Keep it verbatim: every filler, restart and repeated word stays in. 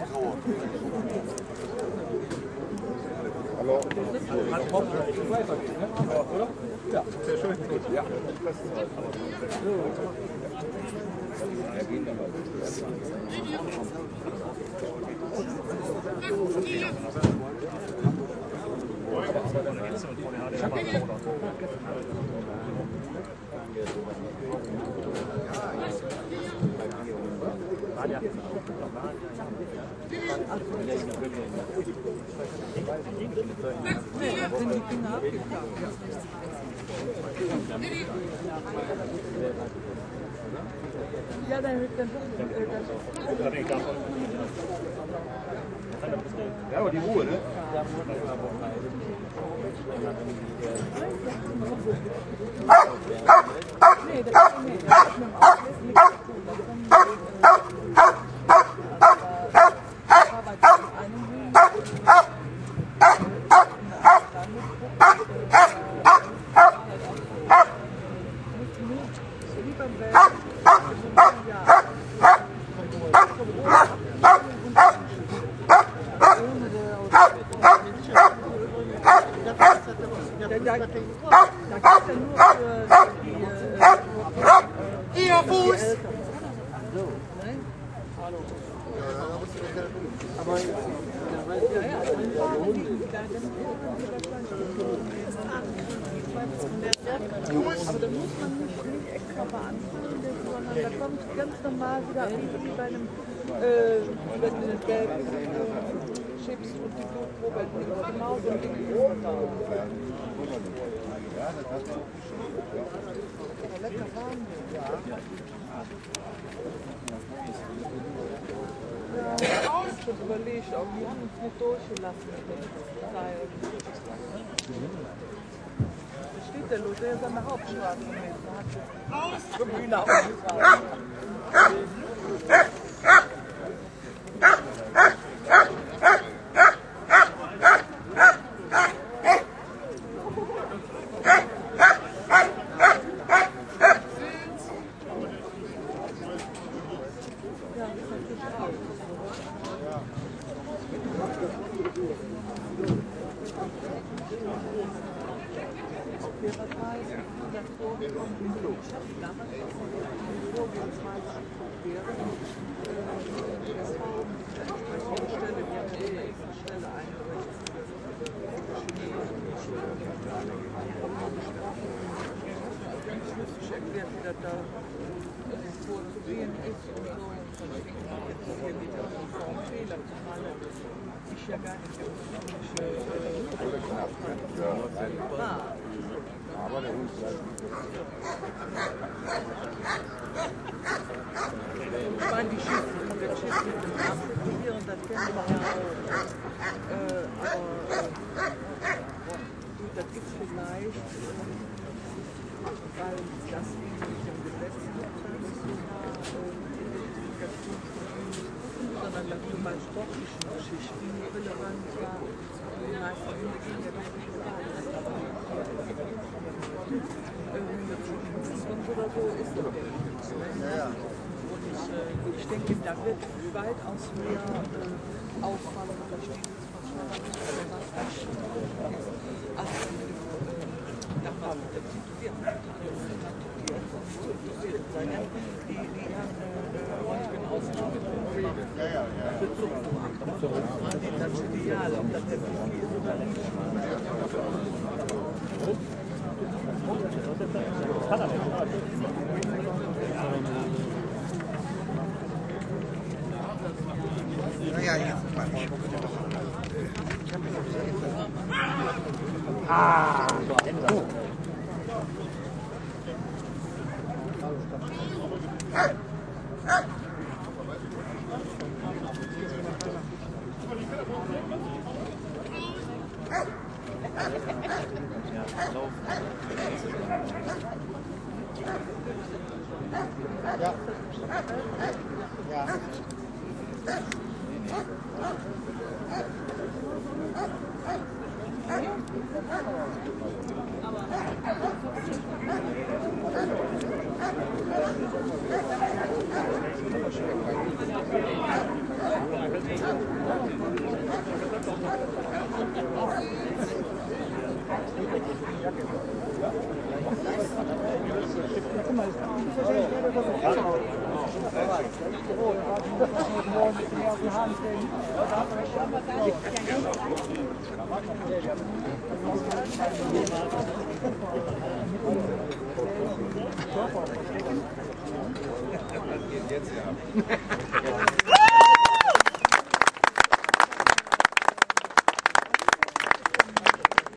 Hallo. Ich weiß auch nicht, ne? Oder? Ja, sehr schön. Ja. Ja, dann dann Ja, aber die Ruhe, ne? nee, das ist nicht. Das ist mit dem Auflesen nichts zu tun. Ihr Fuß! Aber ja, ja, aber da muss man nicht, nicht extra beantragen, sondern da kommt ganz normal wieder wie bei einem, äh, wenn du den gelben äh, Chips und die Blutprobe nimmst, genau so ein Ding ist da. Aber lecker warm. Ja, ich habe überlegt, auch die haben uns nicht durchgelassen mit dem Teil. Da steht der Los, der ist an der Hauptstraße mit. Da hat es fünf Hühner aufgefahren. Aber der Hund bleibt ich meine, die Schiffe und der Schiff mit dem Abprobieren, und das kennen wir ja auch. Äh, aber äh, gut, das gibt es vielleicht, weil das mit dem Gesetz sondern dass du bei sportlichen Geschichten relevant war. Die meisten Hunde gehen ja doch nicht fünf oder so ist doch der Hund. Und ich, ich denke, da wird weitaus mehr äh, Aufwand und Verständnis von Steuern als nach der Titulierung. Die, die haben Röntgen ausgenommen. Ja, ja, ja. Für Zuchtprogramm. Das ist ideal, ob das der Whisky ist oder nicht. Naja, jetzt mal. Ah! Oh. Ja. Ja. Aber Jetzt ja.